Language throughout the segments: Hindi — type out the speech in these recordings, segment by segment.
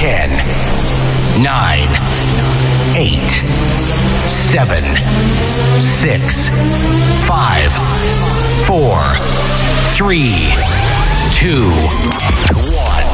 10, 9, 8, 7, 6, 5, 4, 3, 2, 1.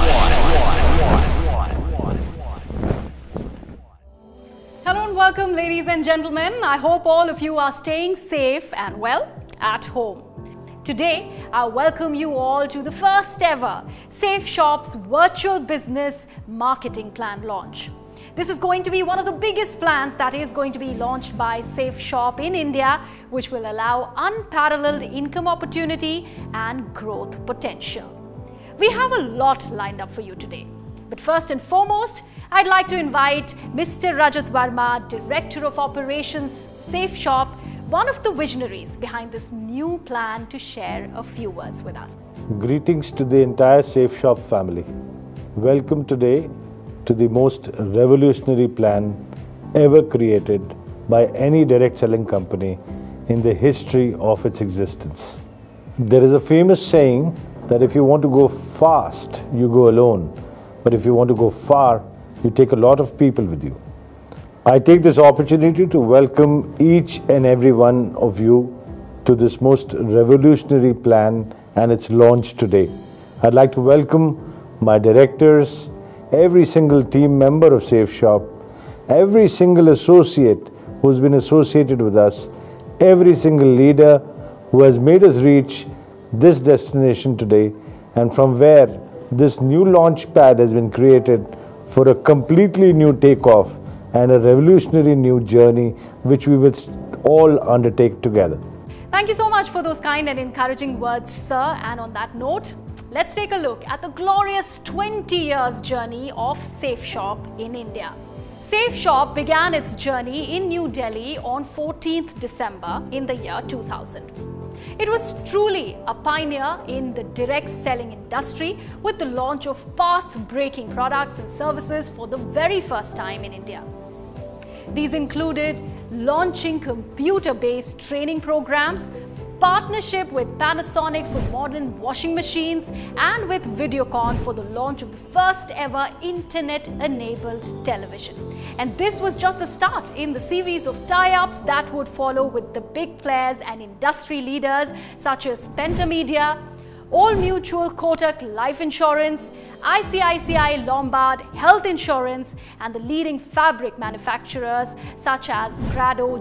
Hello and welcome, ladies and gentlemen. I hope all of you are staying safe and well at home. Today, I welcome you all to the first ever SafeShop's virtual business marketing plan launch. This is going to be one of the biggest plans that is going to be launched by SafeShop in India, which will allow unparalleled income opportunity and growth potential. We have a lot lined up for you today. But first and foremost, I'd like to invite Mr. Rajat Verma, Director of Operations, SafeShop, one of the visionaries behind this new plan, to share a few words with us. Greetings to the entire SafeShop family. Welcome today to the most revolutionary plan ever created by any direct selling company in the history of its existence. There is a famous saying that if you want to go fast, you go alone. But if you want to go far, you take a lot of people with you. I take this opportunity to welcome each and every one of you to this most revolutionary plan and its launch today. I'd like to welcome my directors, every single team member of SafeShop, every single associate who's been associated with us, every single leader who has made us reach this destination today, and from where this new launch pad has been created for a completely new takeoff and a revolutionary new journey which we will all undertake together. Thank you so much for those kind and encouraging words, sir. And on that note, let's take a look at the glorious 20 years journey of SafeShop in India. SafeShop began its journey in New Delhi on 14th December in the year 2000. It was truly a pioneer in the direct selling industry with the launch of path-breaking products and services for the very first time in India. These included launching computer-based training programs, partnership with Panasonic for modern washing machines, and with Videocon for the launch of the first ever internet-enabled television. And this was just a start in the series of tie-ups that would follow with the big players and industry leaders such as Pentamedia, Old Mutual Kotak Life Insurance, ICICI Lombard Health Insurance, and the leading fabric manufacturers such as Grado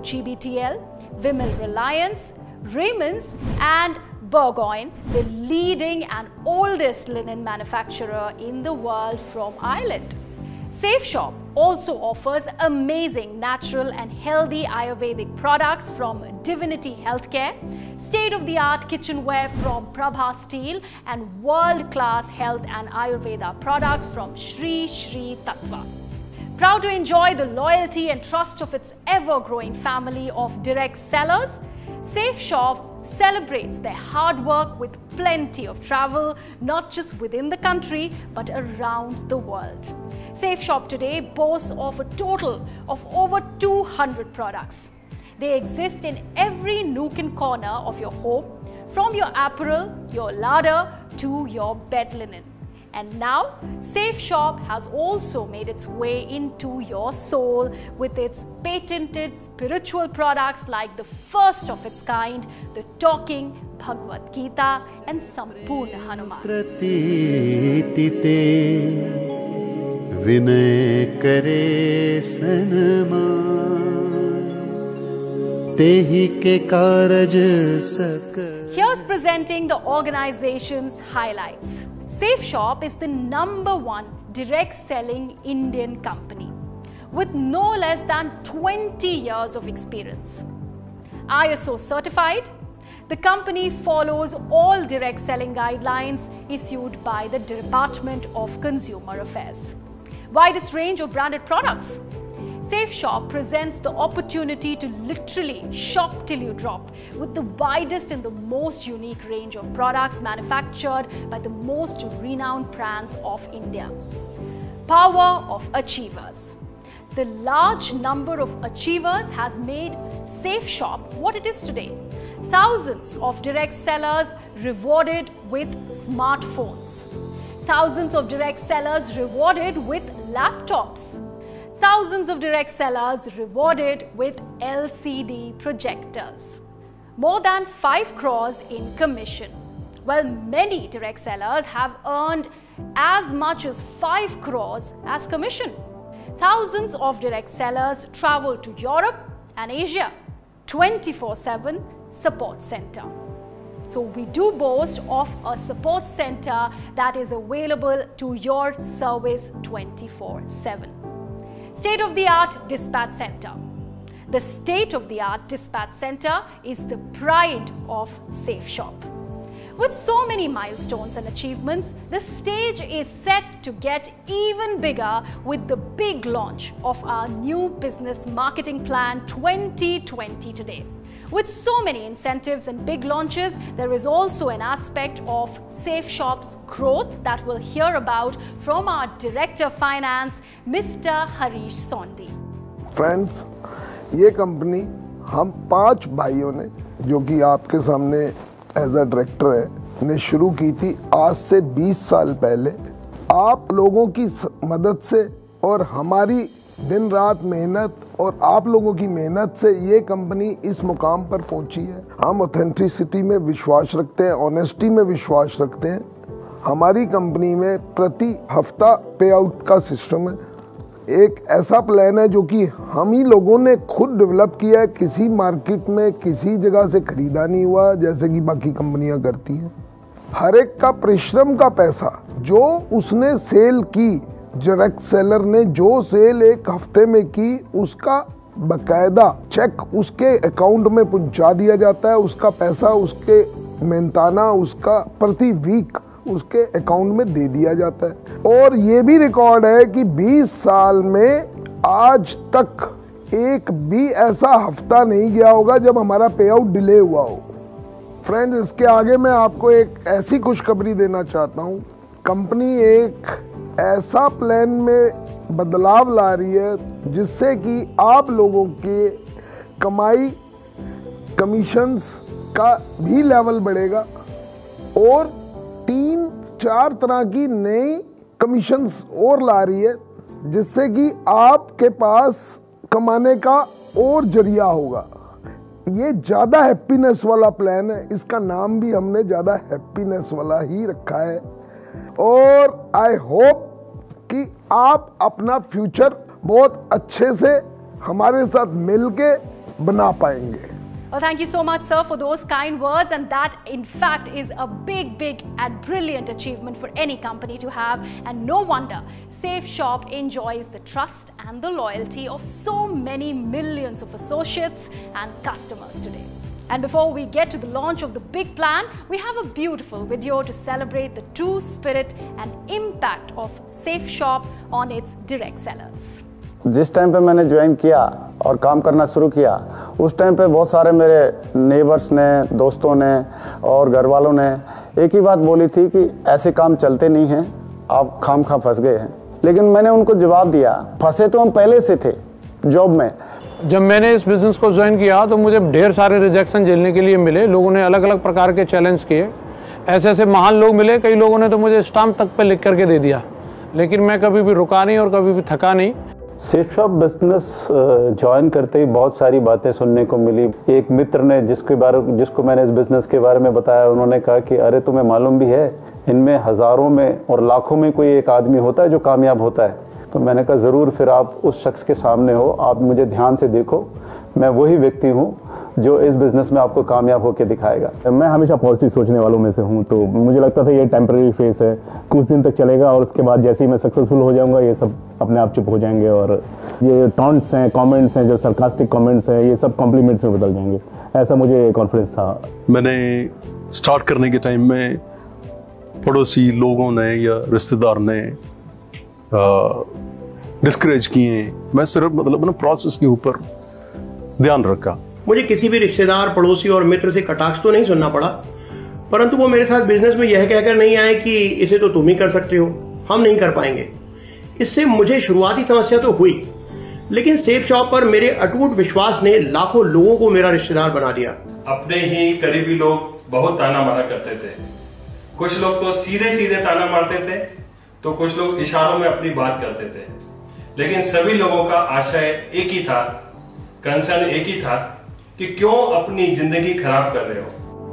GBTL, Vimal Reliance, Raymond's, and Burgoyne, the leading and oldest linen manufacturer in the world from Ireland. SafeShop also offers amazing natural and healthy Ayurvedic products from Divinity Healthcare, state-of-the-art kitchenware from Prabha Steel, and world-class health and Ayurveda products from Shri Shri Tattva. Proud to enjoy the loyalty and trust of its ever-growing family of direct sellers, SafeShop celebrates their hard work with plenty of travel, not just within the country, but around the world. SafeShop today boasts of a total of over 200 products. They exist in every nook and corner of your home, from your apparel, your larder, to your bed linen. And now, SafeShop has also made its way into your soul with its patented spiritual products like the first of its kind, the talking Bhagavad Gita and Sampurna Hanuman. Vinay kare sanman, tehi ke karaj sak. Here's presenting the organization's highlights. SafeShop is the #1 direct selling Indian company with no less than 20 years of experience. ISO certified, the company follows all direct selling guidelines issued by the Department of Consumer Affairs. Widest range of branded products. SafeShop presents the opportunity to literally shop till you drop with the widest and the most unique range of products manufactured by the most renowned brands of India. Power of achievers. The large number of achievers has made SafeShop what it is today. Thousands of direct sellers rewarded with smartphones. Thousands of direct sellers rewarded with laptops. Thousands of direct sellers rewarded with LCD projectors. More than 5 crores in commission. Well, many direct sellers have earned as much as 5 crores as commission. Thousands of direct sellers travel to Europe and Asia. 24/7 support center. So we do boast of a support center that is available to your service 24/7. State-of-the-art dispatch center. The state-of-the-art dispatch center is the pride of SafeShop. With so many milestones and achievements, the stage is set to get even bigger with the big launch of our new business marketing plan 2020 today. With so many incentives and big launches, there is also an aspect of SafeShop's growth that we'll hear about from our Director of Finance, Mr. Harish Sondhi. Friends, ये कंपनी हम 5 भाइयों ने, जो कि आपके सामने एज अ डायरेक्टर है, ने शुरू की थी आज से 20 साल पहले। आप लोगों की मदद से और हमारी दिन रात मेहनत और आप लोगों की मेहनत से ये कंपनी इस मुकाम पर पहुंची है। हम ऑथेंटिसिटी में विश्वास रखते हैं, ऑनेस्टी में विश्वास रखते हैं। हमारी कंपनी में प्रति हफ्ता पे आउट का सिस्टम है। एक ऐसा प्लान है जो कि हम ही लोगों ने खुद डेवलप किया है, किसी मार्केट में किसी जगह से खरीदा नहीं हुआ जैसे कि बाकी कंपनियां करती हैं। हर एक का परिश्रम का पैसा जो उसने सेल की, डायरेक्ट सेलर ने जो सेल एक हफ्ते में की, उसका बकायदा चेक उसके अकाउंट में पहुंचा दिया जाता है। उसका पैसा उसके मेहनताना उसका प्रति वीक उसके अकाउंट में दे दिया जाता है। और ये भी रिकॉर्ड है कि 20 साल में आज तक एक भी ऐसा हफ्ता नहीं गया होगा जब हमारा पे आउट डिले हुआ हो। फ्रेंड्स, इसके आगे मैं आपको एक ऐसी खुशखबरी देना चाहता हूँ। कंपनी एक ऐसा प्लान में बदलाव ला रही है जिससे कि आप लोगों के कमाई कमीशंस का भी लेवल बढ़ेगा और 3-4 तरह की नई कमीशंस और ला रही है जिससे कि आपके पास कमाने का और जरिया होगा। ये ज़्यादा हैप्पीनेस वाला प्लान है, इसका नाम भी हमने ज़्यादा हैप्पीनेस वाला ही रखा है। और आई होप कि आप अपना फ्यूचर बहुत अच्छे से हमारे साथ मिलके बना पाएंगे। Well, thank you so much, sir, for those kind words, and that in fact is a big and brilliant achievement for any company to have, and no wonder SafeShop enjoys the trust and the loyalty of so many millions of associates and customers today. And before we get to the launch of the big plan, we have a beautiful video to celebrate the true spirit and impact of SafeShop on its direct sellers. जिस टाइम पे मैंने ज्वाइन किया और काम करना शुरू किया, उस टाइम पे बहुत सारे मेरे नेबर्स ने, दोस्तों ने और घर वालों ने एक ही बात बोली थी कि ऐसे काम चलते नहीं हैं, आप खामखा फंस गए हैं। लेकिन मैंने उनको जवाब दिया, फंसे तो हम पहले से थे जॉब में। जब मैंने इस बिज़नेस को ज्वाइन किया तो मुझे ढेर सारे रिजेक्शन झेलने के लिए मिले। लोगों ने अलग अलग प्रकार के चैलेंज किए, ऐसे ऐसे महान लोग मिले, कई लोगों ने तो मुझे स्टाम्प तक पे लिख करके दे दिया, लेकिन मैं कभी भी रुका नहीं और कभी भी थका नहीं। सेफशॉप बिजनेस ज्वाइन करते ही बहुत सारी बातें सुनने को मिली। एक मित्र ने जिसको मैंने इस बिज़नेस के बारे में बताया, उन्होंने कहा कि अरे तुम्हें मालूम भी है, इनमें हज़ारों में और लाखों में कोई एक आदमी होता है जो कामयाब होता है। तो मैंने कहा ज़रूर, फिर आप उस शख्स के सामने हो, आप मुझे ध्यान से देखो, मैं वही व्यक्ति हूँ जो इस बिज़नेस में आपको कामयाब होकर दिखाएगा। मैं हमेशा पॉजिटिव सोचने वालों में से हूँ, तो मुझे लगता था ये टेम्परेरी फेस है, कुछ दिन तक चलेगा और उसके बाद जैसे ही मैं सक्सेसफुल हो जाऊँगा ये सब अपने आप चुप हो जाएंगे और ये टॉन्ट्स हैं, कमेंट्स हैं, जो सरकास्टिक कमेंट्स हैं, ये सब कॉम्प्लीमेंट्स में बदल जाएंगे, ऐसा मुझे कॉन्फिडेंस था। मैंने स्टार्ट करने के टाइम में पड़ोसी लोगों ने या रिश्तेदार ने डिस्करेज किए। मैं सिर्फ मतलब ना प्रोसेस के ऊपर ध्यान रखा। मुझे किसी भी रिश्तेदार, पड़ोसी और मित्र से कटाक्ष तो नहीं सुनना पड़ा, परंतु वो मेरे साथ बिजनेस में यह कहकर नहीं आए कि इसे तो तुम ही कर सकते हो, हम नहीं कर पाएंगे। इससे मुझे शुरुआती समस्या तो हुई, लेकिन SafeShop पर मेरे अटूट विश्वास ने लाखों लोगों को मेरा रिश्तेदार बना दिया। अपने ही करीबी लोग बहुत ताना मारा करते थे। कुछ लोग तो सीधे सीधे ताना मारते थे तो कुछ लोग इशारों में अपनी बात करते थे, लेकिन सभी लोगों का आशय एक ही था, कंसर्न एक ही था कि क्यों अपनी जिंदगी खराब कर रहे हो।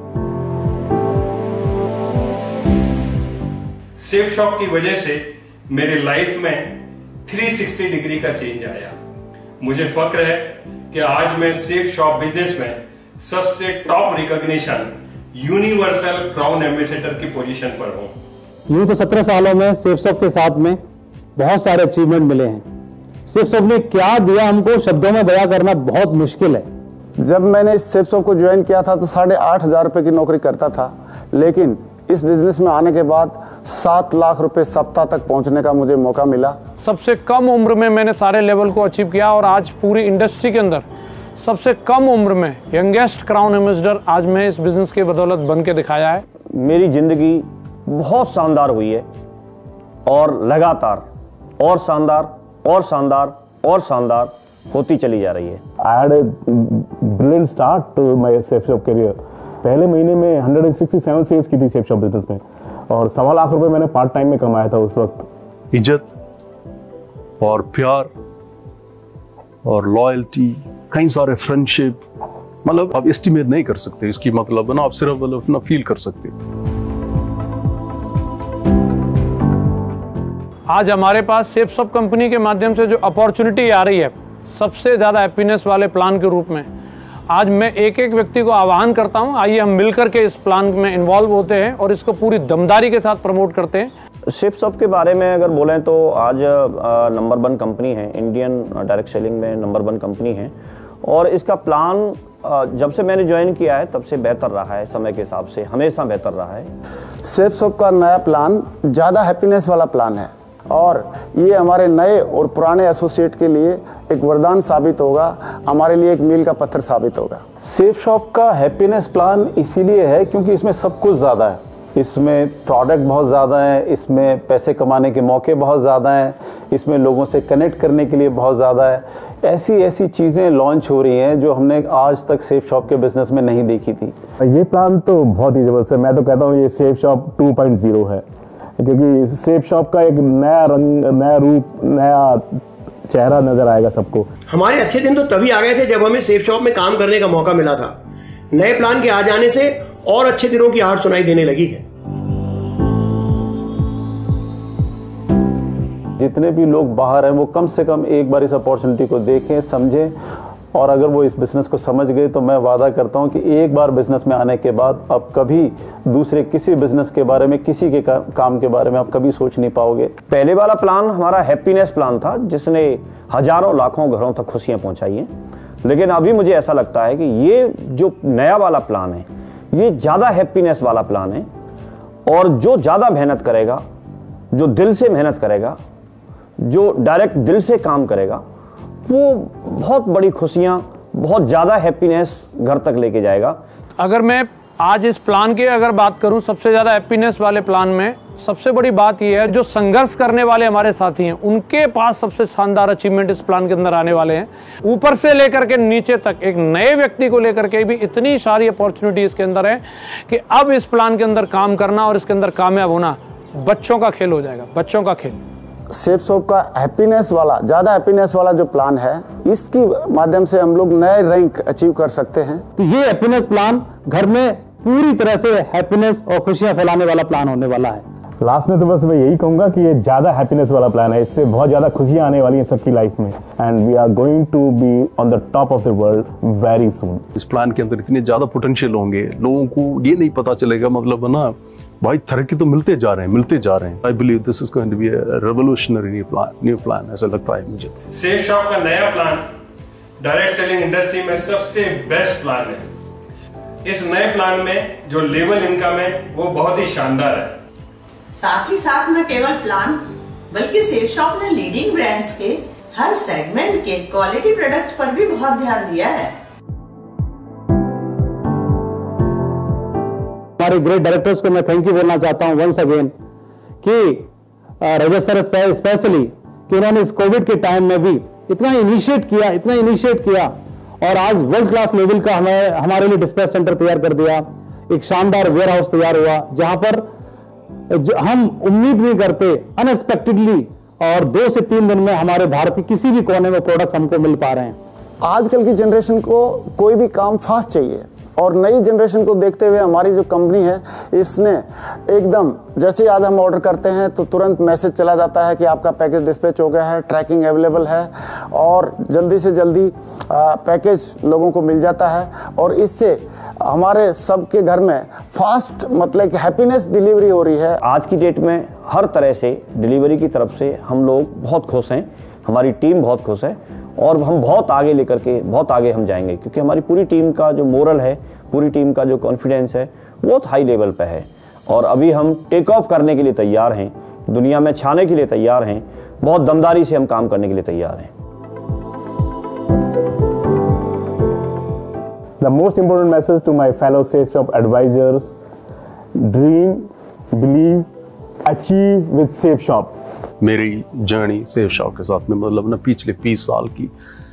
सेफ शॉप की वजह से मेरी लाइफ में 360 डिग्री का चेंज आया। मुझे फक्र है कि आज मैं सेफ शॉप बिजनेस में सबसे top recognition universal crown ambassador की पोजीशन पर हूं। यूं तो 17 सालों में सेफ शॉप के साथ में बहुत सारे अचीवमेंट मिले हैं। सेफ शॉप ने क्या दिया हमको शब्दों में बयां करना बहुत मुश्किल है। जब मैंने इस सेफ शॉप को ज्वाइन किया था तो 8,500 रुपए की नौकरी करता था, लेकिन इस बिजनेस में आने के बाद 7 लाख रुपए सप्ताह तक पहुंचने का मुझे मौका मिला। सबसे कम उम्र में मैंने सारे लेवल को अचीव किया और आज पूरी इंडस्ट्री के अंदर सबसे कम उम्र में यंगेस्ट क्राउन एम्बेसडर आज मैं इस बिजनेस के बदौलत बन के दिखाया है। मेरी जिंदगी बहुत शानदार हुई है और लगातार और शानदार और शानदार और शानदार होती चली जा रही है। I had a brilliant start to my Safe Shop career. पहले महीने में 167 सेल्स की थी सेफ शॉप बिजनेस में और 1.25 लाख रुपए मैंने पार्ट टाइम में कमाया था उस वक्त। इज्जत और प्यार और लॉयल्टी, कई सारे फ्रेंडशिप, मतलब आप एस्टिमेट नहीं कर सकते इसकी, मतलब ना आप सिर्फ अपना फील कर सकते। आज हमारे पास सेफ शॉप कंपनी के माध्यम से जो अपॉर्चुनिटी आ रही है सबसे ज्यादा हैप्पीनेस वाले प्लान के रूप में, आज मैं एक एक व्यक्ति को आह्वान करता हूं, आइए हम मिलकर के इस प्लान में इन्वॉल्व होते हैं और इसको पूरी दमदारी के साथ प्रमोट करते हैं। सेफ शॉप के बारे में अगर बोलें तो आज नंबर 1 कंपनी है, इंडियन डायरेक्ट सेलिंग में नंबर 1 कंपनी है और इसका प्लान जब से मैंने ज्वाइन किया है तब से बेहतर रहा है, समय के हिसाब से हमेशा बेहतर रहा है। सेफ शॉप का नया प्लान ज़्यादा हैप्पीनेस वाला प्लान है और ये हमारे नए और पुराने एसोसिएट के लिए एक वरदान साबित होगा, हमारे लिए एक मील का पत्थर साबित होगा। सेफ शॉप का हैप्पीनेस प्लान इसीलिए है क्योंकि इसमें सब कुछ ज़्यादा है, इसमें प्रोडक्ट बहुत ज़्यादा है, इसमें पैसे कमाने के मौके बहुत ज़्यादा हैं, इसमें लोगों से कनेक्ट करने के लिए बहुत ज़्यादा है। ऐसी ऐसी चीज़ें लॉन्च हो रही हैं जो हमने आज तक सेफ शॉप के बिजनेस में नहीं देखी थी। ये प्लान तो बहुत ही ज़बरदस्त है। मैं तो कहता हूँ ये सेफ शॉप 2.0 है क्योंकि सेफ शॉप का एक नया रंग, नया रूप, नया चेहरा नजर आएगा सबको। हमारे अच्छे दिन तो तभी आ गए थे जब हमें सेफ शॉप में काम करने का मौका मिला था। नए प्लान के आ जाने से और अच्छे दिनों की आहट सुनाई देने लगी है। जितने भी लोग बाहर हैं वो कम से कम एक बार इस अपॉर्चुनिटी को देखें, समझें और अगर वो इस बिजनेस को समझ गए तो मैं वादा करता हूं कि एक बार बिजनेस में आने के बाद अब कभी दूसरे किसी बिजनेस के बारे में, किसी के काम के बारे में आप कभी सोच नहीं पाओगे। पहले वाला प्लान हमारा हैप्पीनेस प्लान था जिसने हजारों लाखों घरों तक खुशियां पहुंचाई हैं, लेकिन अभी मुझे ऐसा लगता है कि ये जो नया वाला प्लान है ये ज़्यादा हैप्पीनेस वाला प्लान है और जो ज़्यादा मेहनत करेगा, जो दिल से मेहनत करेगा, जो डायरेक्ट दिल से काम करेगा, वो बहुत बड़ी खुशियां, बहुत ज़्यादा हैप्पीनेस घर तक लेके जाएगा। अगर मैं आज इस प्लान की अगर बात करूं, सबसे ज़्यादा हैप्पीनेस वाले प्लान में सबसे बड़ी बात यह है जो संघर्ष करने वाले हमारे साथी हैं उनके पास सबसे शानदार अचीवमेंट इस प्लान के अंदर आने वाले हैं। ऊपर से लेकर के नीचे तक एक नए व्यक्ति को लेकर के भी इतनी सारी अपॉर्चुनिटी इसके अंदर है कि अब इस प्लान के अंदर काम करना और इसके अंदर कामयाब होना बच्चों का खेल हो जाएगा, बच्चों का खेल। सेफ शॉप का हैप्पीनेस वाला, ज़्यादा हैप्पीनेस वाला जो प्लान है, इसके माध्यम से हम लोग नए रैंक अचीव कर सकते हैं। तो ये हैप्पीनेस प्लान घर में पूरी तरह से हैप्पीनेस और खुशियां फैलाने वाला प्लान होने वाला है। लास्ट में तो बस मैं यही कहूंगा कि ये ज़्यादा हैप्पीनेस वाला प्लान है, इससे बहुत ज़्यादा खुशियां आने वाली हैं सबकी लाइफ में and we are going to be on the top of the world very soon. इस प्लान के अंदर इतने ज़्यादा पोटेंशियल होंगे, लोगों को ये नहीं पता चलेगा, मतलब ना भाई तरक्की तो मिलते जा रहे हैं। I believe this is going to be a revolutionary new plan, ऐसा लगता है मुझे। सेफ शॉप का नया प्लान डायरेक्ट सेलिंग इंडस्ट्री में सबसे बेस्ट प्लान है। इस नए प्लान में जो लेवल इनकम है वो बहुत ही शानदार है। साथ ही साथ न केवल प्लान बल्कि सेफ शॉप ने लीडिंग ब्रांड्स के हर सेगमेंट के क्वालिटी प्रोडक्ट्स पर भी बहुत ध्यान दिया है। हमारे ग्रेट डायरेक्टर्स को मैं थैंक यू बोलना चाहता हूं वंस अगेन कि रजत सर स्पेशली कि उन्होंने इस कोविड के टाइम में भी इतना इनिशिएट किया और आज वर्ल्ड क्लास लेवल का हमारे लिए डिस्पैच सेंटर तैयार कर दिया। एक शानदार वेयर हाउस तैयार हुआ जहां पर हम उम्मीद नहीं करते, अनएक्सपेक्टेडली और 2 से 3 दिन में हमारे भारत के किसी भी कोने में प्रोडक्ट हमको मिल पा रहे हैं। आजकल की जनरेशन को कोई भी काम फास्ट चाहिए और नई जनरेशन को देखते हुए हमारी जो कंपनी है इसने एकदम, जैसे आज हम ऑर्डर करते हैं तो तुरंत मैसेज चला जाता है कि आपका पैकेज डिस्पैच हो गया है, ट्रैकिंग अवेलेबल है और जल्दी से जल्दी पैकेज लोगों को मिल जाता है और इससे हमारे सबके घर में फास्ट मतलब कि हैप्पीनेस डिलीवरी हो रही है। आज की डेट में हर तरह से डिलीवरी की तरफ से हम लोग बहुत खुश हैं, हमारी टीम बहुत खुश है और हम बहुत आगे लेकर के बहुत आगे हम जाएंगे, क्योंकि हमारी पूरी टीम का जो मोरल है, पूरी टीम का जो कॉन्फिडेंस है बहुत हाई लेवल पे है और अभी हम टेक ऑफ करने के लिए तैयार हैं, दुनिया में छाने के लिए तैयार हैं, बहुत दमदारी से हम काम करने के लिए तैयार हैं। The most important message to my fellow SafeShop advisors: dream, believe, achieve with SafeShop. मेरी जर्नी SafeShop के साथ में मतलब ना पिछले 20 साल की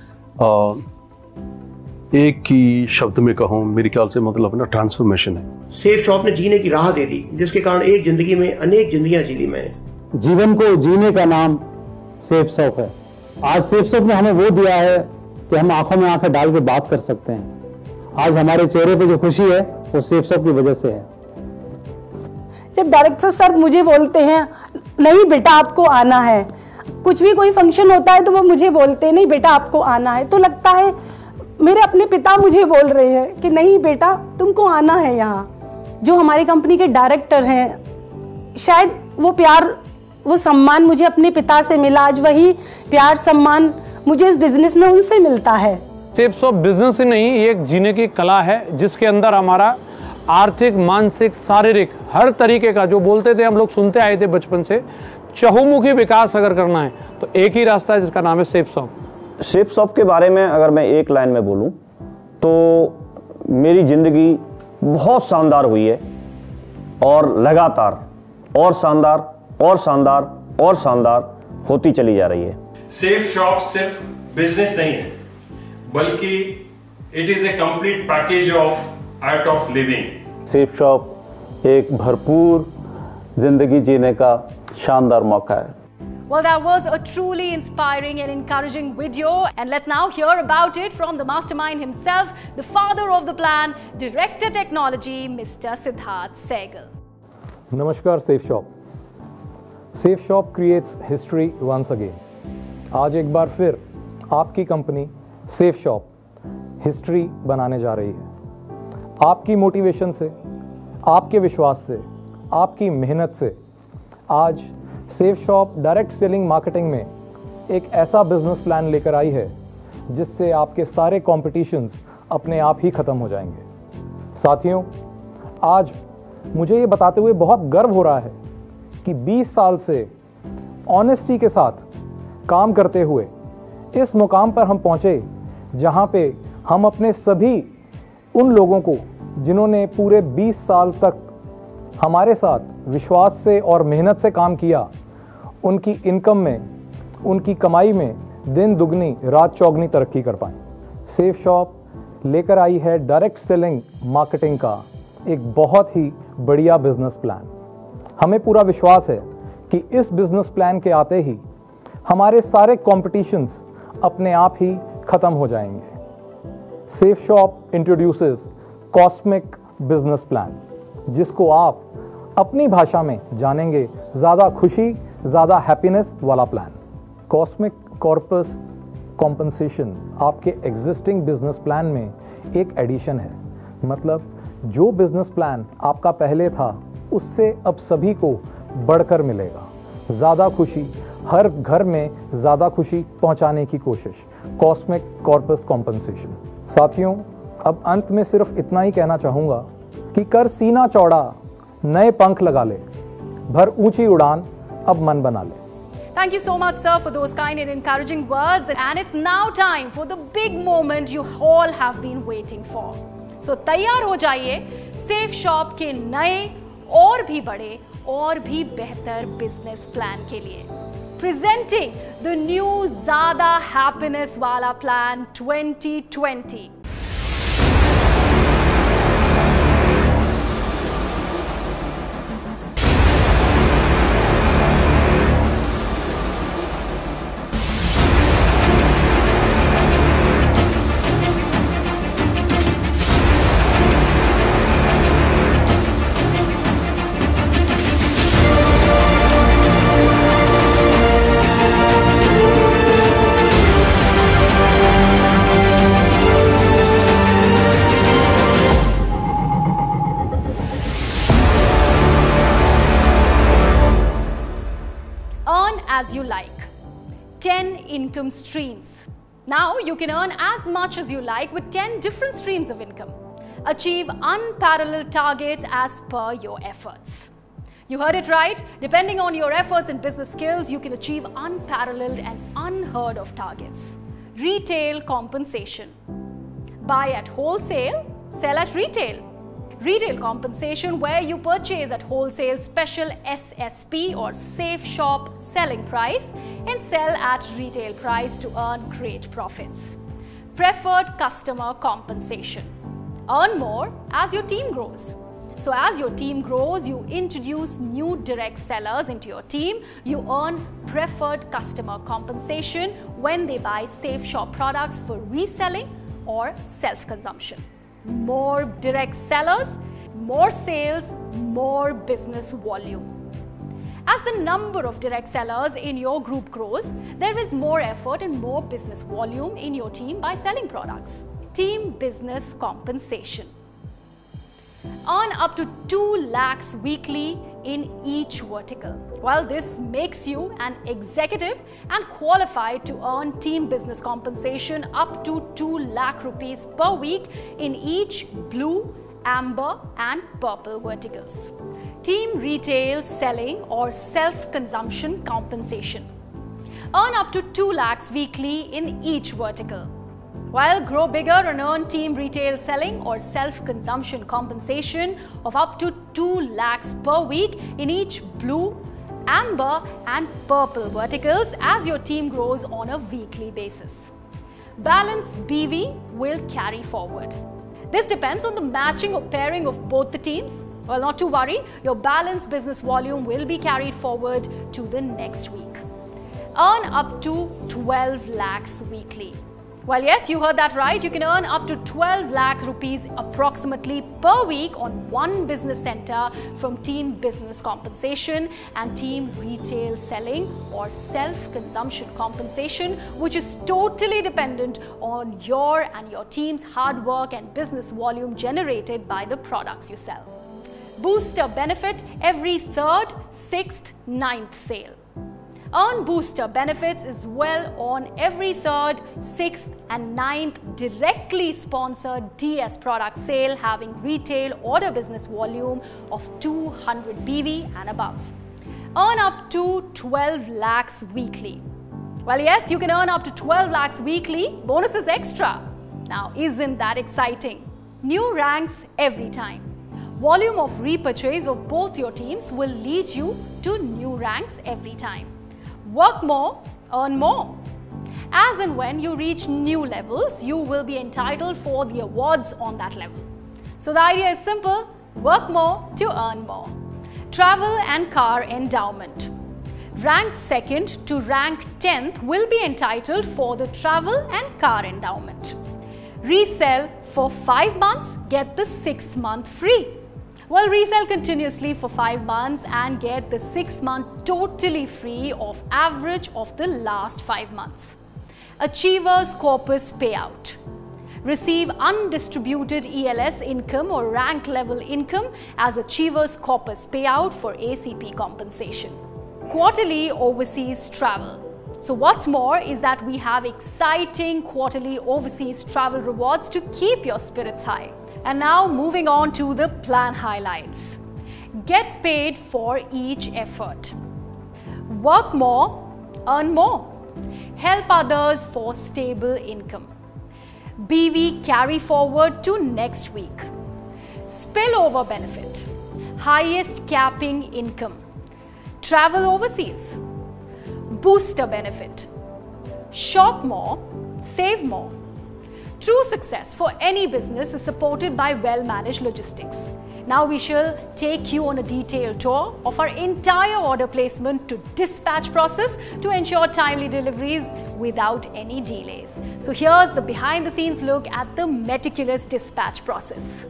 एक ही शब्द में कहूँ मेरे ख्याल से मतलब ना ट्रांसफॉर्मेशन है। SafeShop ने जीने की राह दे दी, जिसके कारण एक जिंदगी में अनेक जिंदगियां जी ली मैंने। जीवन को जीने का नाम SafeShop है। आज SafeShop ने हमें वो दिया है कि हम आंखों में आंखें डाल के बात कर सकते हैं। आज हमारे चेहरे पे जो खुशी है वो SafeShop की वजह से है। जब डायरेक्टर सर मुझे बोलते हैं नहीं बेटा आपको आना है, कुछ भी कोई फंक्शन होता है तो वो मुझे बोलते हैं नहीं बेटा आपको आना है, तो लगता है मेरे अपने पिता मुझे बोल रहे हैं कि नहीं बेटा तुमको आना है यहाँ। जो हमारी कंपनी के डायरेक्टर हैं, शायद वो प्यार वो सम्मान मुझे अपने पिता से मिला, आज वही प्यार सम्मान मुझे इस बिजनेस में उनसे मिलता है। SafeShop बिजनेस ही नहीं, ये एक जीने की कला है जिसके अंदर हमारा आर्थिक, मानसिक, शारीरिक हर तरीके का, जो बोलते थे हम लोग सुनते आए थे बचपन से, चहुमुखी विकास अगर करना है तो एक ही रास्ता है जिसका नाम है SafeShop। SafeShop के बारे में अगर मैं एक लाइन में बोलूं तो मेरी ज़िंदगी बहुत शानदार हुई है और लगातार और शानदार और शानदार और शानदार होती चली जा रही है। SafeShop सिर्फ बिजनेस नहीं है, बल्कि it is a complete package of art of living. SafeShop एक भरपूर जिंदगी जीने का शानदार मौका है। Well, that was a truly inspiring and encouraging video, and let's now hear about it from the mastermind himself, the father of the plan, Director Technology, Mr. Siddharth Sehgal. Namaskar SafeShop. SafeShop creates history once again. आज एक बार फिर आपकी कंपनी SafeShop हिस्ट्री बनाने जा रही है। आपकी मोटिवेशन से, आपके विश्वास से, आपकी मेहनत से आज SafeShop डायरेक्ट सेलिंग मार्केटिंग में एक ऐसा बिजनेस प्लान लेकर आई है जिससे आपके सारे कॉम्पिटिशन्स अपने आप ही ख़त्म हो जाएंगे। साथियों, आज मुझे ये बताते हुए बहुत गर्व हो रहा है कि 20 साल से ऑनेस्टी के साथ काम करते हुए इस मुकाम पर हम पहुँचे जहाँ पे हम अपने सभी उन लोगों को जिन्होंने पूरे 20 साल तक हमारे साथ विश्वास से और मेहनत से काम किया, उनकी इनकम में, उनकी कमाई में दिन दुगनी रात चौगनी तरक्की कर पाएँ। SafeShop लेकर आई है डायरेक्ट सेलिंग मार्केटिंग का एक बहुत ही बढ़िया बिजनेस प्लान। हमें पूरा विश्वास है कि इस बिजनेस प्लान के आते ही हमारे सारे कॉम्पिटिशन्स अपने आप ही ख़त्म हो जाएंगे। SafeShop introduces cosmic business plan, जिसको आप अपनी भाषा में जानेंगे ज़्यादा खुशी, ज़्यादा हैप्पीनेस वाला प्लान। कॉस्मिक कॉर्पस कॉम्पनसेशन आपके एग्जिस्टिंग बिजनेस प्लान में एक एडिशन है। मतलब जो बिजनेस प्लान आपका पहले था उससे अब सभी को बढ़कर मिलेगा। ज़्यादा खुशी, हर घर में ज़्यादा खुशी पहुंचाने की कोशिश, कॉस्मिक कॉर्पस कॉम्पनसेशन। साथियों, अब अंत में सिर्फ इतना ही कहना चाहूँगा कि कर सीना चौड़ा, नए पंख लगा ले, भर ऊंची उड़ान, अब मन बना ले। Thank you so much, sir, for those kind and encouraging words. And it's now time for the big moment you all have been waiting for. So तैयार हो जाइए SafeShop के नए और भी बड़े और भी बेहतर बिजनेस प्लान के लिए। Presenting the new ज़्यादा हैप्पीनेस वाला plan 2020। Earn as you like. 10 income streams. Now you can earn as much as you like with 10 different streams of income. Achieve unparalleled targets as per your efforts. You heard it right. Depending on your efforts and business skills, you can achieve unparalleled and unheard of targets. Retail compensation. Buy at wholesale, sell at retail. Retail compensation, where you purchase at wholesale special SSP or Safe Shop selling price and sell at retail price to earn great profits. Preferred customer compensation. Earn more as your team grows. So as your team grows, you introduce new direct sellers into your team. You earn preferred customer compensation when they buy Safe Shop products for reselling or self-consumption. More direct sellers, more sales, more business volume. As the number of direct sellers in your group grows, there is more effort and more business volume in your team by selling products. Team business compensation. Earn up to 2 lakhs weekly in each vertical. Well, this makes you an executive and qualified to earn team business compensation up to 2 lakh rupees per week in each blue, amber and purple verticals. Team retail selling or self-consumption compensation. Earn up to 2 lakhs weekly in each vertical. While grow bigger and earn team retail selling or self-consumption compensation of up to 2 lakhs per week in each blue, amber and purple verticals as your team grows on a weekly basis. Balanced BV will carry forward. This depends on the matching or pairing of both the teams. Well, not to worry, your balanced business volume will be carried forward to the next week. Earn up to 12 lakhs weekly. Well, yes, you heard that right. You can earn up to 12 lakh rupees approximately per week on one business center from team business compensation and team retail selling or self-consumption compensation, which is totally dependent on your and your team's hard work and business volume generated by the products you sell. Booster benefit every 3rd, 6th, 9th sale. Earn booster benefits as well on every 3rd, 6th and 9th directly sponsored DS product sale having retail order business volume of 200 BV and above. Earn up to 12 lakhs weekly. Well, yes, you can earn up to 12 lakhs weekly. Bonus is extra. Now, isn't that exciting? New ranks every time. Volume of repurchase of both your teams will lead you to new ranks every time. Work more, earn more. As and when you reach new levels, you will be entitled for the awards on that level. So the idea is simple, work more to earn more. Travel and car endowment. Rank 2nd to rank 10th will be entitled for the travel and car endowment. Resell for 5 months, get the 6th month free. Well, resell continuously for 5 months and get the 6th month totally free of average of the last 5 months. Achievers Corpus Payout. Receive undistributed ELS income or rank level income as Achievers Corpus Payout for ACP compensation. Quarterly overseas travel. So what's more is that we have exciting quarterly overseas travel rewards to keep your spirits high. And now moving on to the plan highlights. Get paid for each effort. Work more, earn more. Help others for stable income. BV carry forward to next week. Spillover benefit. Highest capping income. Travel overseas. Booster benefit. Shop more, save more. True success for any business is supported by well-managed logistics. Now we shall take you on a detailed tour of our entire order placement to dispatch process to ensure timely deliveries without any delays. So here's the behind-the-scenes look at the meticulous dispatch process.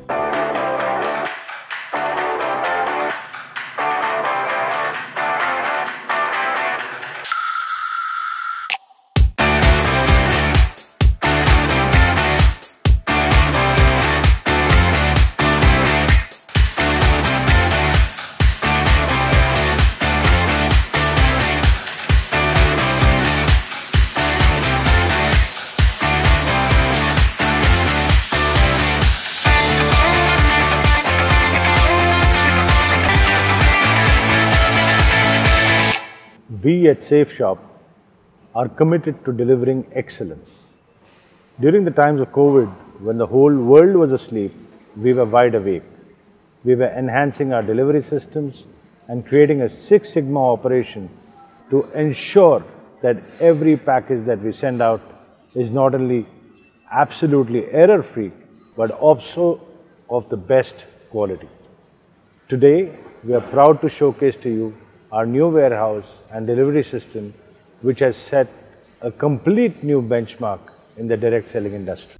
we at Safe Shop are committed to delivering excellence. During the times of COVID, when the whole world was asleep, we were wide awake. We were enhancing our delivery systems and creating a Six Sigma operation to ensure that every package that we send out is not only absolutely error-free, but also of the best quality. Today, we are proud to showcase to you our new warehouse and delivery system, which has set a complete new benchmark in the direct selling industry.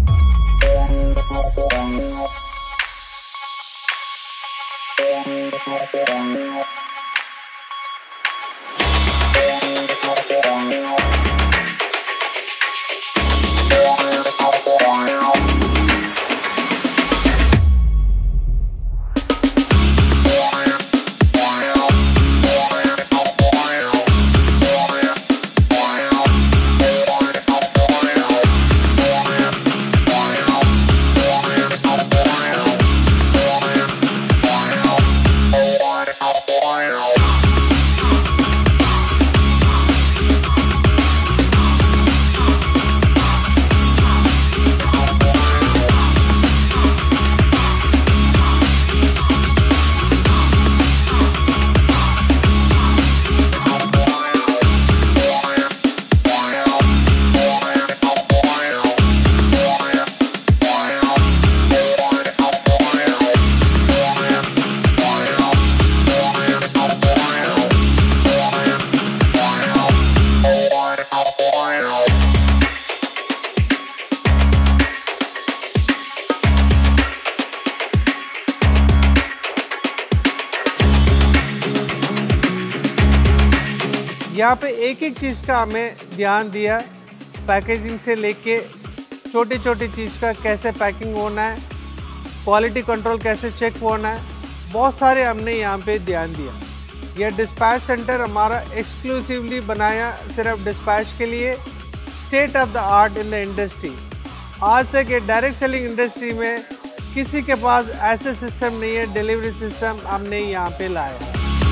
यहाँ पे एक एक चीज़ का हमें ध्यान दिया, पैकेजिंग से लेके छोटी छोटी चीज़ का कैसे पैकिंग होना है, क्वालिटी कंट्रोल कैसे चेक होना है, बहुत सारे हमने यहाँ पे ध्यान दिया। यह डिस्पैच सेंटर हमारा एक्सक्लूसिवली बनाया सिर्फ डिस्पैच के लिए, state of the art in the industry. आज तक ये डायरेक्ट सेलिंग इंडस्ट्री में किसी के पास ऐसे सिस्टम नहीं है, डिलीवरी सिस्टम हमने यहाँ पे लाया।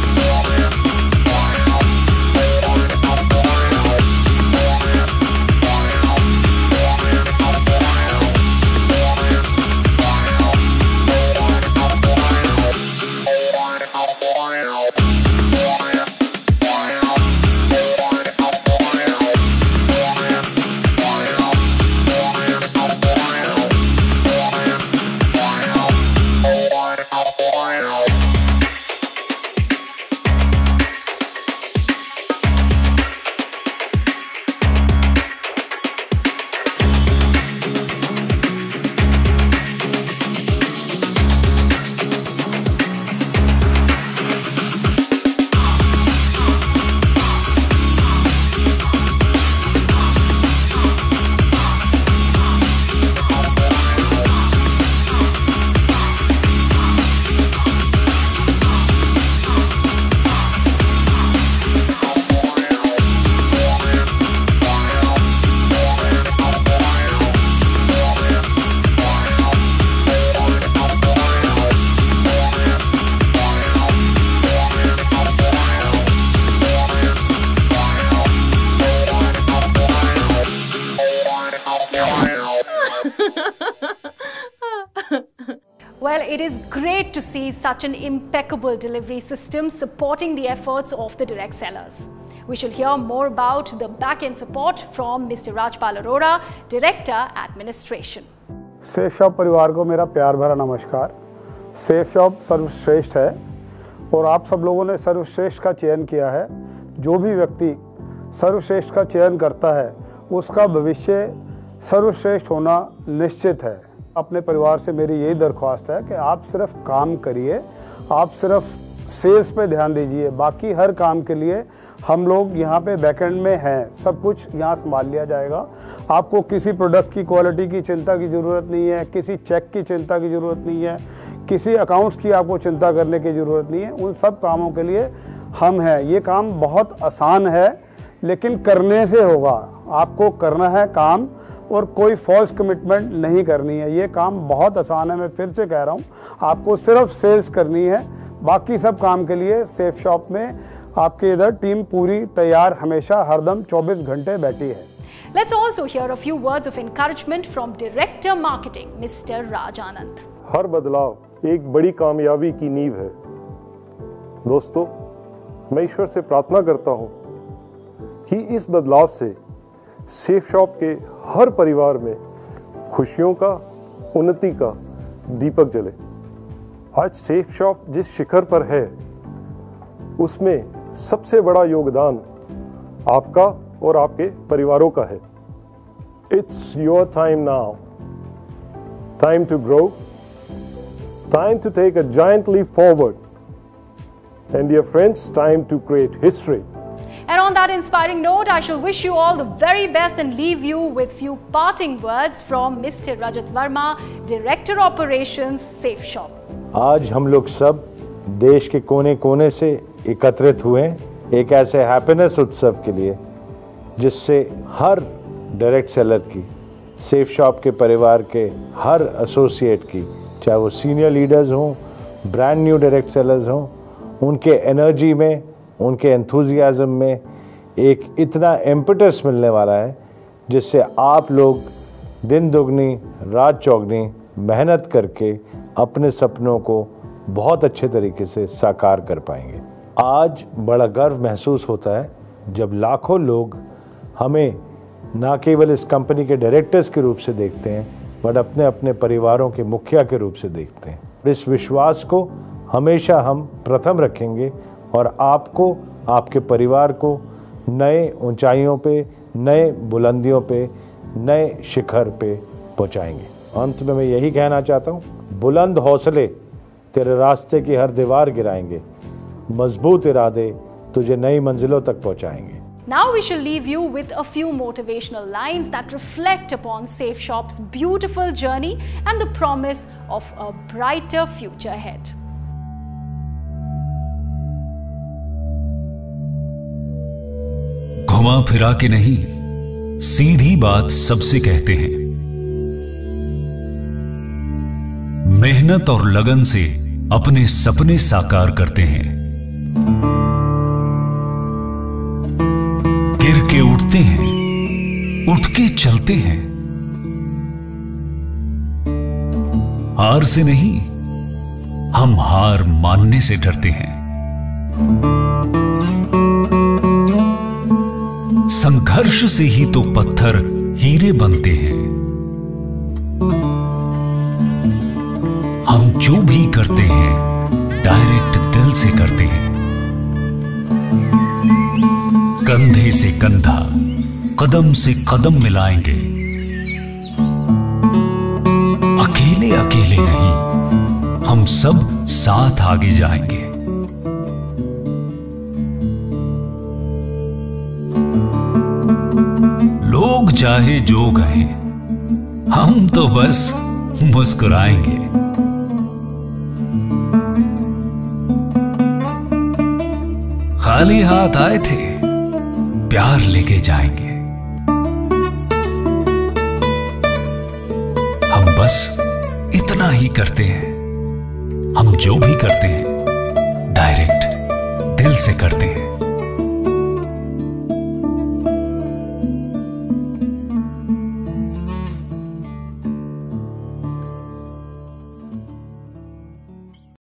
Well, it is great to see such an impeccable delivery system supporting the efforts of the direct sellers. We shall hear more about the back-end support from Mr. Rajpal Arora, Director, Administration. Safe Shop परिवार को मेरा प्यार भरा नमस्कार। सेफ शॉप सर्वश्रेष्ठ है और आप सब लोगों ने सर्वश्रेष्ठ का चयन किया है। जो भी व्यक्ति सर्वश्रेष्ठ का चयन करता है उसका भविष्य सर्वश्रेष्ठ होना निश्चित है। अपने परिवार से मेरी यही दरख्वास्त है कि आप सिर्फ काम करिए, आप सिर्फ सेल्स पे ध्यान दीजिए, बाकी हर काम के लिए हम लोग यहाँ पे बैकएंड में हैं, सब कुछ यहाँ संभाल लिया जाएगा। आपको किसी प्रोडक्ट की क्वालिटी की चिंता की ज़रूरत नहीं है, किसी चेक की चिंता की ज़रूरत नहीं है, किसी अकाउंट्स की आपको चिंता करने की ज़रूरत नहीं है। उन सब कामों के लिए हम हैं। ये काम बहुत आसान है लेकिन करने से होगा। आपको करना है काम और कोई फॉल्स कमिटमेंट नहीं करनी है। ये काम बहुत आसान है, मैं फिर से कह रहा हूँ। आपको सिर्फ सेल्स करनी है, बाकी सब काम के लिए सेफ शॉप में आपके इधर टीम पूरी तैयार हमेशा हरदम 24 घंटे बैठी है। Let's also hear a few words of encouragement from Director Marketing, Mr. Raj Anand. हर बदलाव एक बड़ी कामयाबी की नींव है। दोस्तों, मैं ईश्वर से प्रार्थना करता हूं कि इस बदलाव से सेफ शॉप के हर परिवार में खुशियों का, उन्नति का दीपक जले। आज सेफ शॉप जिस शिखर पर है उसमें सबसे बड़ा योगदान आपका और आपके परिवारों का है। It's your time now, time to grow, time to take a giant leap forward, and dear friends, time to create history. And on that inspiring note, I shall wish you all the very best and leave you with few parting words from Mr. Rajat Verma, Director Operations, Safe Shop. आज हम लोग सब देश के कोने कोने से एकत्रित हुए एक ऐसे हैप्पीनेस उत्सव के लिए जिससे हर डायरेक्ट सेलर की, सेफ शॉप के परिवार के हर एसोसिएट की, चाहे वो सीनियर लीडर्स हों, ब्रांड न्यू डायरेक्ट सेलर्स हों, उनके एनर्जी में, उनके एंथुजियाज्म में एक इतना इम्पेटस मिलने वाला है जिससे आप लोग दिन दुगनी रात चौगनी मेहनत करके अपने सपनों को बहुत अच्छे तरीके से साकार कर पाएंगे। आज बड़ा गर्व महसूस होता है जब लाखों लोग हमें ना केवल इस कंपनी के डायरेक्टर्स के रूप से देखते हैं, बट अपने अपने परिवारों के मुखिया के रूप से देखते हैं। इस विश्वास को हमेशा हम प्रथम रखेंगे और आपको, आपके परिवार को नए ऊंचाइयों पे, नए बुलंदियों पे, नए शिखर पे पहुंचाएंगे। अंत में मैं यही कहना चाहता हूँ, बुलंद हौसले तेरे रास्ते की हर दीवार गिराएंगे, मजबूत इरादे तुझे नई मंजिलों तक पहुंचाएंगे। Now we shall leave you with a few motivational lines that reflect upon Safe Shop's beautiful journey and the promise of a brighter future ahead. घुमा फिरा के नहीं, सीधी बात सबसे कहते हैं। मेहनत और लगन से अपने सपने साकार करते हैं। गिर के उठते हैं, उठ के चलते हैं। हार से नहीं, हम हार मानने से डरते हैं। संघर्ष से ही तो पत्थर हीरे बनते हैं। हम जो भी करते हैं डायरेक्ट दिल से करते हैं। कंधे से कंधा, कदम से कदम मिलाएंगे। अकेले अकेले नहीं, हम सब साथ आगे जाएंगे। लोग चाहे जो कहें, हम तो बस मुस्कुराएंगे। खाली हाथ आए थे, प्यार लेके जाएंगे। हम बस इतना ही करते हैं। हम जो भी करते हैं डायरेक्ट दिल से करते हैं।